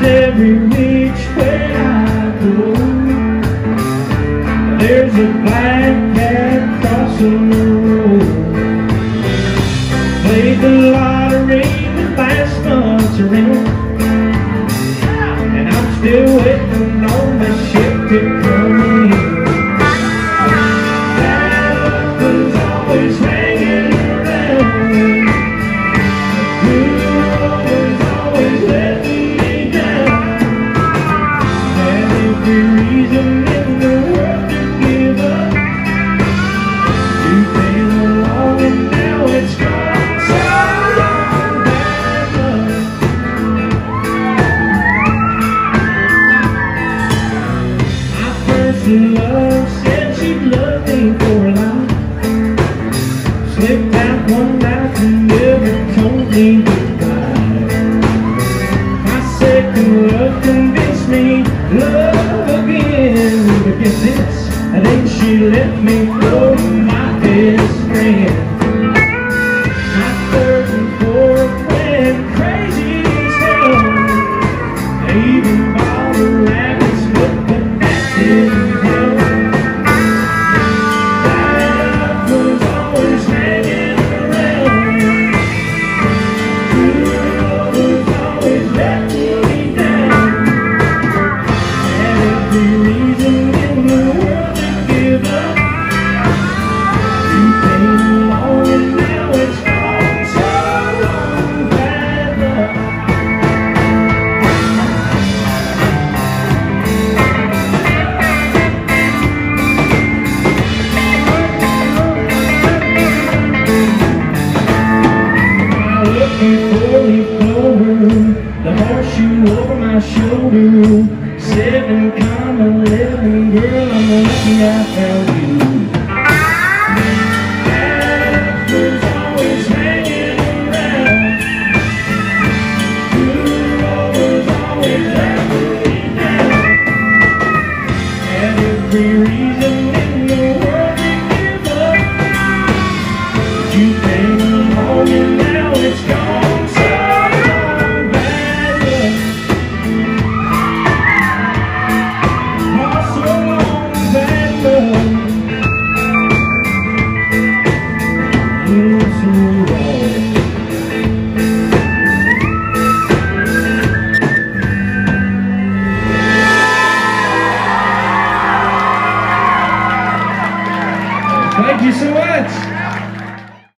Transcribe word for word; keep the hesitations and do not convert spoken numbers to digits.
every which way I go. There's a black cat crossing the road. Played the lottery the last month's rent, and I'm still waiting on the ship to come in. That was always hanging around. Good was always letting me down. Had every reason in the world to give up. You came along and now it's gone so long, bad luck. My first love said she'd love me for life. Slipped out one night and never told me goodbye. My second love convinced me love again. But guess this, I think she let me go to my best friend. My third and fourth went crazy as hell. They even bought a rabbit's foot, but that didn't help. That was always hanging around. Good was always letting me down. Had every reason in the world to give up. You came along and now it's gone so long, bad luck. Looking for leaf clover, the horseshoe over my shoulder. Seven comma eleven, girl, I'm lucky I found you. That was always hanging around. Good was always letting me down. Had every reason in the world to give up. You came along and now it's gone so long, bad luck. Oh, so long, bad luck. You're so wrong. Thank you so much.